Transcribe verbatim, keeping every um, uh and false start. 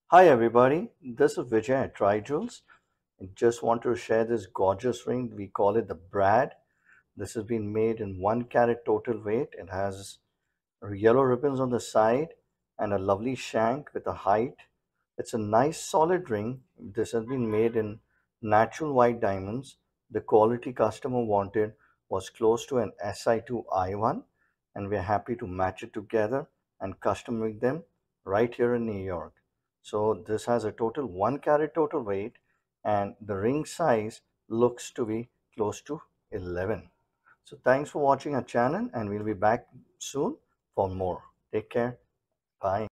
Hi everybody, this is Vijay at TriJules. I just want to share this gorgeous ring. We call it the Brad. This has been made in one carat total weight. It has yellow ribbons on the side and a lovely shank with a height. It's a nice solid ring. This has been made in natural white diamonds. The quality customer wanted was close to an S I two I one, and we're happy to match it together and custom make them right here in New York. So this has a total one carat total weight, and the ring size looks to be close to eleven. So thanks for watching our channel, and we'll be back soon for more. Take care. Bye.